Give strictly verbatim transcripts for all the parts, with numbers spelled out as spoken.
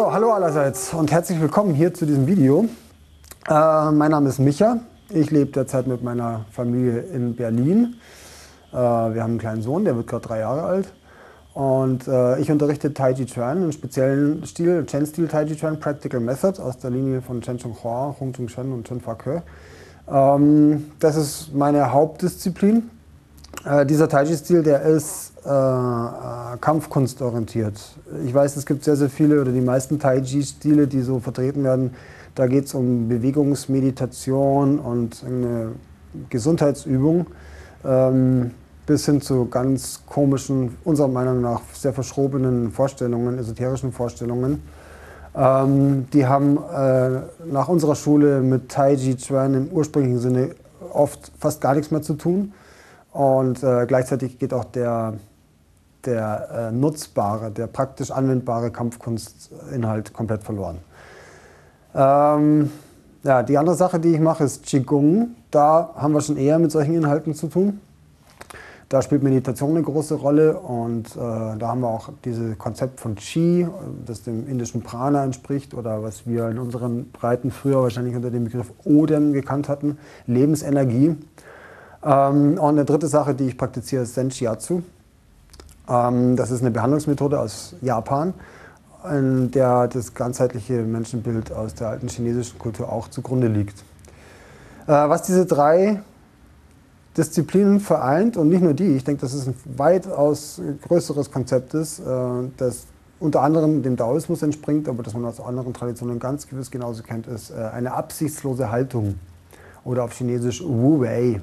So, hallo allerseits und herzlich willkommen hier zu diesem Video. Äh, mein Name ist Micha. Ich lebe derzeit mit meiner Familie in Berlin. Äh, wir haben einen kleinen Sohn, der wird gerade drei Jahre alt. Und äh, ich unterrichte Tai Chi Chuan, einen speziellen Stil, Chen-Stil Tai Chi Chuan Practical Method aus der Linie von Chen Zhong Hua, Hung Tung Chen und Chen Fa Ke. Ähm, das ist meine Hauptdisziplin. Äh, dieser Tai Chi-Stil, der ist äh, äh, kampfkunstorientiert. Ich weiß, es gibt sehr, sehr viele oder die meisten Tai Chi-Stile, die so vertreten werden. Da geht es um Bewegungsmeditation und eine Gesundheitsübung, ähm, bis hin zu ganz komischen, unserer Meinung nach sehr verschrobenen Vorstellungen, esoterischen Vorstellungen. Ähm, die haben äh, nach unserer Schule mit Tai Chi Chuan im ursprünglichen Sinne oft fast gar nichts mehr zu tun. Und äh, gleichzeitig geht auch der, der äh, nutzbare, der praktisch anwendbare Kampfkunstinhalt komplett verloren. Ähm, ja, die andere Sache, die ich mache, ist Qigong. Da haben wir schon eher mit solchen Inhalten zu tun. Da spielt Meditation eine große Rolle und äh, da haben wir auch dieses Konzept von Qi, das dem indischen Prana entspricht oder was wir in unseren Breiten früher wahrscheinlich unter dem Begriff Odem gekannt hatten, Lebensenergie. Ähm, und eine dritte Sache, die ich praktiziere, ist Zen Shiatsu. Ähm, das ist eine Behandlungsmethode aus Japan, in der das ganzheitliche Menschenbild aus der alten chinesischen Kultur auch zugrunde liegt. Äh, was diese drei Disziplinen vereint, und nicht nur die, ich denke, dass es ein weitaus größeres Konzept ist, äh, das unter anderem dem Daoismus entspringt, aber das man aus anderen Traditionen ganz gewiss genauso kennt, ist äh, eine absichtslose Haltung oder auf Chinesisch Wu Wei.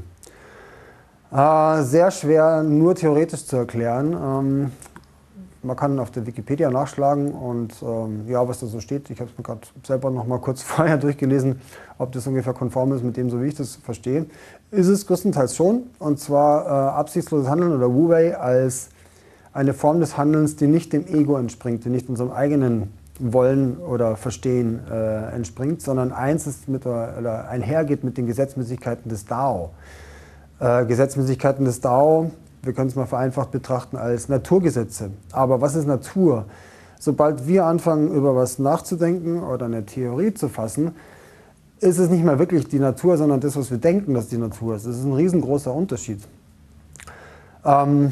Äh, sehr schwer nur theoretisch zu erklären. Ähm, man kann auf der Wikipedia nachschlagen und ähm, ja, was da so steht, ich habe es mir gerade selber noch mal kurz vorher durchgelesen, ob das ungefähr konform ist mit dem, so wie ich das verstehe. Ist es größtenteils schon, und zwar äh, absichtsloses Handeln oder Wu Wei als eine Form des Handelns, die nicht dem Ego entspringt, die nicht unserem eigenen Wollen oder Verstehen äh, entspringt, sondern eins ist mit der, oder einhergeht mit den Gesetzmäßigkeiten des Dao. Äh, Gesetzmäßigkeiten des Dao, wir können es mal vereinfacht betrachten als Naturgesetze. Aber was ist Natur? Sobald wir anfangen, über was nachzudenken oder eine Theorie zu fassen, ist es nicht mehr wirklich die Natur, sondern das, was wir denken, dass die Natur ist. Das ist ein riesengroßer Unterschied. Ähm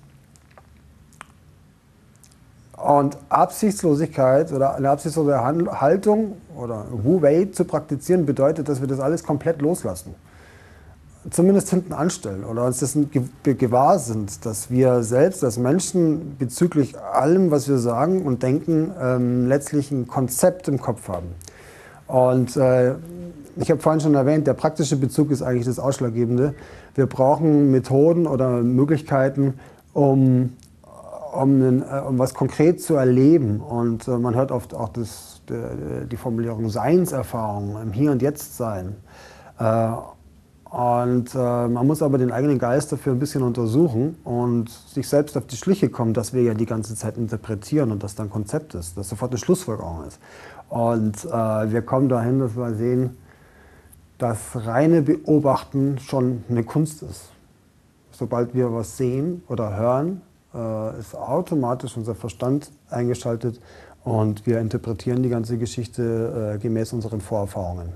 und Absichtslosigkeit oder eine absichtslose Haltung oder Wu Wei zu praktizieren, bedeutet, dass wir das alles komplett loslassen. Zumindest hinten anstellen oder uns dessen gewahr sind, dass wir selbst als Menschen bezüglich allem, was wir sagen und denken, ähm, letztlich ein Konzept im Kopf haben. Und äh, ich habe vorhin schon erwähnt, der praktische Bezug ist eigentlich das Ausschlaggebende. Wir brauchen Methoden oder Möglichkeiten, um, um, einen, um was konkret zu erleben. Und äh, man hört oft auch das, die, die Formulierung Seinserfahrung, im Hier und Jetzt sein. Äh, Und äh, man muss aber den eigenen Geist dafür ein bisschen untersuchen und sich selbst auf die Schliche kommen, dass wir ja die ganze Zeit interpretieren und das dann Konzept ist, dass sofort eine Schlussfolgerung ist. Und äh, wir kommen dahin, dass wir sehen, dass reine Beobachten schon eine Kunst ist. Sobald wir was sehen oder hören, äh, ist automatisch unser Verstand eingeschaltet und wir interpretieren die ganze Geschichte äh, gemäß unseren Vorerfahrungen.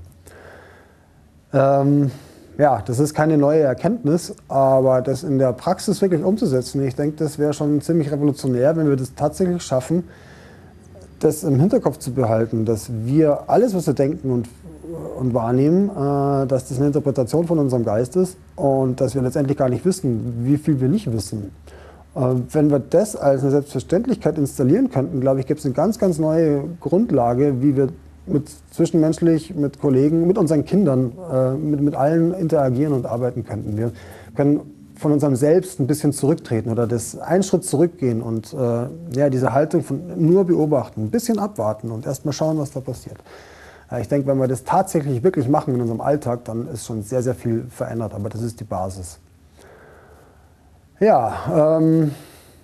Ähm, Ja, das ist keine neue Erkenntnis, aber das in der Praxis wirklich umzusetzen, ich denke, das wäre schon ziemlich revolutionär, wenn wir das tatsächlich schaffen, das im Hinterkopf zu behalten, dass wir alles, was wir denken und, und wahrnehmen, äh, dass das eine Interpretation von unserem Geist ist und dass wir letztendlich gar nicht wissen, wie viel wir nicht wissen. Äh, wenn wir das als eine Selbstverständlichkeit installieren könnten, glaube ich, gibt es eine ganz, ganz neue Grundlage, wie wir mit zwischenmenschlich, mit Kollegen, mit unseren Kindern, äh, mit, mit allen interagieren und arbeiten könnten. Wir können von unserem Selbst ein bisschen zurücktreten oder das einen Schritt zurückgehen und äh, ja, diese Haltung von nur beobachten, ein bisschen abwarten und erst mal schauen, was da passiert. Ja, ich denke, wenn wir das tatsächlich wirklich machen in unserem Alltag, dann ist schon sehr, sehr viel verändert, aber das ist die Basis. Ja, ähm,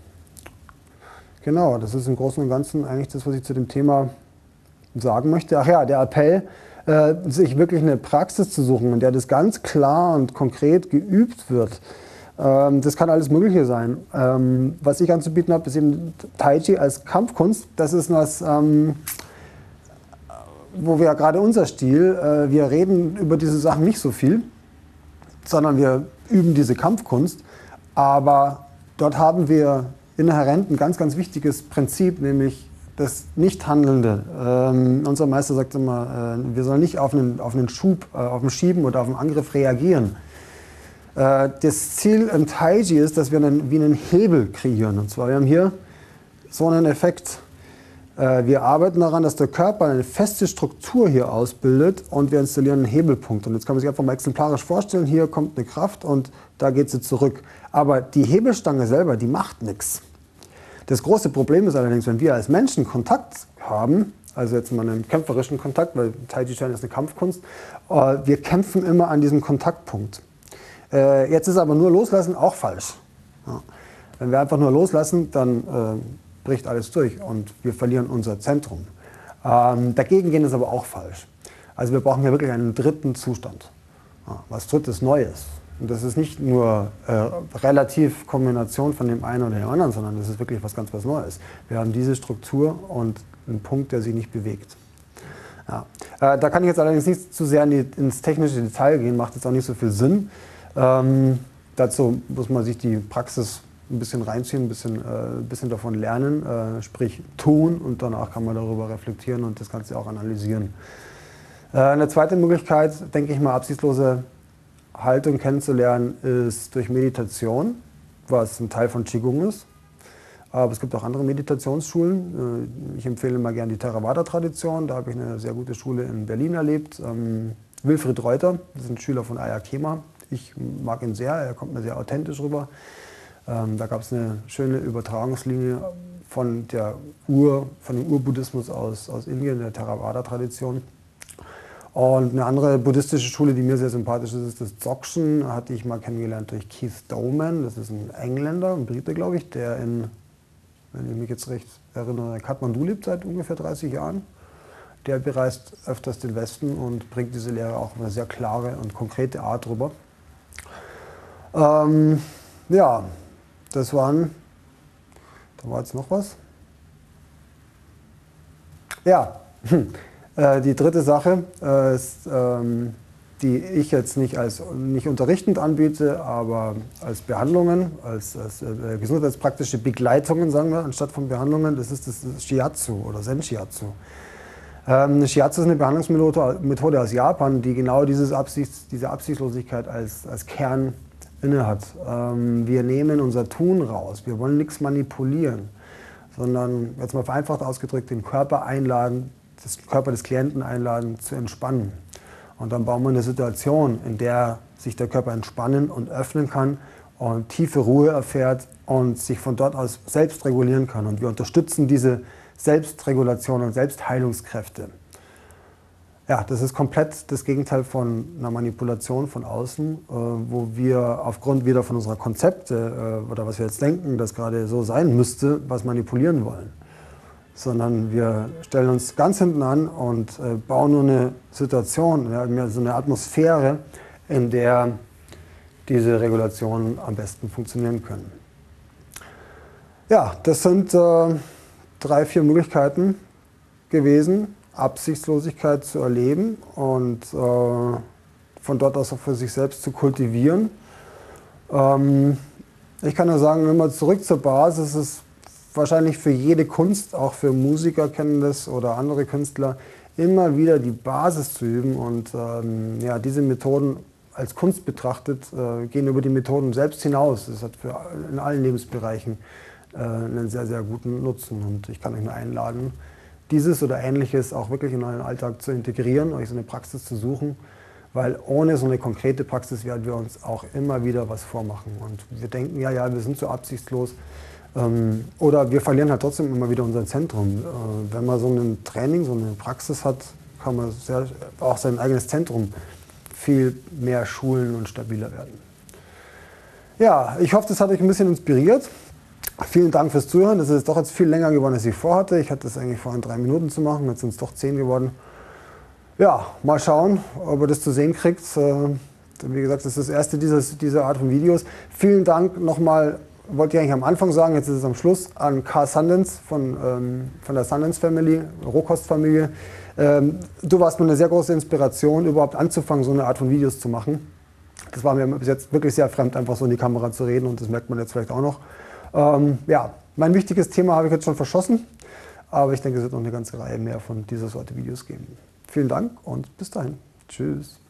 genau, das ist im Großen und Ganzen eigentlich das, was ich zu dem Thema sagen möchte. Ach ja, der Appell, äh, sich wirklich eine Praxis zu suchen, in der das ganz klar und konkret geübt wird. Ähm, das kann alles Mögliche sein. Ähm, was ich anzubieten habe, ist eben Tai Chi als Kampfkunst. Das ist was, ähm, wo wir ja gerade unser Stil, äh, wir reden über diese Sachen nicht so viel, sondern wir üben diese Kampfkunst. Aber dort haben wir inhärent ein ganz, ganz wichtiges Prinzip, nämlich das Nichthandelnde. Ähm, unser Meister sagt immer, äh, wir sollen nicht auf einen, auf einen Schub, äh, auf einen Schieben oder auf einen Angriff reagieren. Äh, das Ziel im Taiji ist, dass wir einen, wie einen Hebel kreieren. Und zwar, wir haben hier so einen Effekt. Äh, wir arbeiten daran, dass der Körper eine feste Struktur hier ausbildet und wir installieren einen Hebelpunkt. Und jetzt kann man sich einfach mal exemplarisch vorstellen, hier kommt eine Kraft und da geht sie zurück. Aber die Hebelstange selber, die macht nichts. Das große Problem ist allerdings, wenn wir als Menschen Kontakt haben, also jetzt mal einen kämpferischen Kontakt, weil Tai Chi Chuan ist eine Kampfkunst, wir kämpfen immer an diesem Kontaktpunkt. Jetzt ist aber nur loslassen auch falsch. Wenn wir einfach nur loslassen, dann bricht alles durch und wir verlieren unser Zentrum. Dagegen gehen ist aber auch falsch. Also wir brauchen ja wirklich einen dritten Zustand, was drittes Neues. Und das ist nicht nur äh, relativ Kombination von dem einen oder dem anderen, sondern das ist wirklich was ganz was Neues. Wir haben diese Struktur und einen Punkt, der sich nicht bewegt. Ja. Äh, da kann ich jetzt allerdings nicht zu sehr in die, ins technische Detail gehen, macht jetzt auch nicht so viel Sinn. Ähm, dazu muss man sich die Praxis ein bisschen reinziehen, ein bisschen, äh, ein bisschen davon lernen, äh, sprich tun, und danach kann man darüber reflektieren und das Ganze auch analysieren. Äh, eine zweite Möglichkeit, denke ich mal, absichtslose Haltung kennenzulernen, ist durch Meditation, was ein Teil von Qigong ist. Aber es gibt auch andere Meditationsschulen. Ich empfehle mal gerne die Theravada-Tradition. Da habe ich eine sehr gute Schule in Berlin erlebt. Ähm, Wilfried Reuter, das ist ein Schüler von Ayya Khema. Ich mag ihn sehr, er kommt mir sehr authentisch rüber. Ähm, da gab es eine schöne Übertragungslinie von, der Ur, von dem Urbuddhismus aus, aus Indien, der Theravada-Tradition. Und eine andere buddhistische Schule, die mir sehr sympathisch ist, ist das Dzogchen. Hatte ich mal kennengelernt durch Keith Doman. Das ist ein Engländer, ein Brite, glaube ich, der in, wenn ich mich jetzt recht erinnere, Kathmandu lebt seit ungefähr dreißig Jahren. Der bereist öfters den Westen und bringt diese Lehre auch auf eine sehr klare und konkrete Art rüber. Ähm, ja, das waren, da war jetzt noch was. Ja, die dritte Sache äh, ist, ähm, die ich jetzt nicht als nicht unterrichtend anbiete, aber als Behandlungen, als, als äh, gesundheitspraktische Begleitungen, sagen wir, anstatt von Behandlungen, das ist das Shiatsu oder Zen-Shiatsu. Ähm, Shiatsu ist eine Behandlungsmethode Methode aus Japan, die genau dieses Absichts, diese Absichtslosigkeit als, als Kern innehat. Ähm, wir nehmen unser Tun raus, wir wollen nichts manipulieren, sondern, jetzt mal vereinfacht ausgedrückt, den Körper einladen, den Körper des Klienten einladen, zu entspannen. Und dann bauen wir eine Situation, in der sich der Körper entspannen und öffnen kann und tiefe Ruhe erfährt und sich von dort aus selbst regulieren kann. Und wir unterstützen diese Selbstregulation und Selbstheilungskräfte. Ja, das ist komplett das Gegenteil von einer Manipulation von außen, äh, wo wir aufgrund wieder von unserer Konzepte äh, oder was wir jetzt denken, das gerade so sein müsste, was manipulieren wollen. Sondern wir stellen uns ganz hinten an und äh, bauen nur eine Situation, ja, so eine Atmosphäre, in der diese Regulationen am besten funktionieren können. Ja, das sind äh, drei, vier Möglichkeiten gewesen, Absichtslosigkeit zu erleben und äh, von dort aus auch für sich selbst zu kultivieren. Ähm, ich kann nur sagen, immer zurück zur Basis, ist wahrscheinlich für jede Kunst, auch für Musiker kennen das oder andere Künstler, immer wieder die Basis zu üben und ähm, ja, diese Methoden als Kunst betrachtet, äh, gehen über die Methoden selbst hinaus. Das hat für in allen Lebensbereichen äh, einen sehr, sehr guten Nutzen und ich kann euch nur einladen, dieses oder Ähnliches auch wirklich in euren Alltag zu integrieren, euch so eine Praxis zu suchen, weil ohne so eine konkrete Praxis werden wir uns auch immer wieder was vormachen und wir denken, ja, ja, wir sind so absichtslos. Ähm, oder wir verlieren halt trotzdem immer wieder unser Zentrum. Äh, wenn man so ein Training, so eine Praxis hat, kann man sehr, auch sein eigenes Zentrum viel mehr schulen und stabiler werden. Ja, ich hoffe, das hat euch ein bisschen inspiriert. Vielen Dank fürs Zuhören. Das ist doch jetzt viel länger geworden, als ich vorhatte. Ich hatte das eigentlich vor, in drei Minuten zu machen. Jetzt sind es doch zehn geworden. Ja, mal schauen, ob ihr das zu sehen kriegt. Äh, wie gesagt, das ist das erste dieses, dieser Art von Videos. Vielen Dank nochmal. Wollte ich eigentlich am Anfang sagen, jetzt ist es am Schluss, an Carl Sundance von, ähm, von der Sundance Family, Rohkostfamilie. Ähm, du warst mir eine sehr große Inspiration, überhaupt anzufangen, so eine Art von Videos zu machen. Das war mir bis jetzt wirklich sehr fremd, einfach so in die Kamera zu reden und das merkt man jetzt vielleicht auch noch. Ähm, ja, mein wichtiges Thema habe ich jetzt schon verschossen, aber ich denke, es wird noch eine ganze Reihe mehr von dieser Sorte Videos geben. Vielen Dank und bis dahin. Tschüss.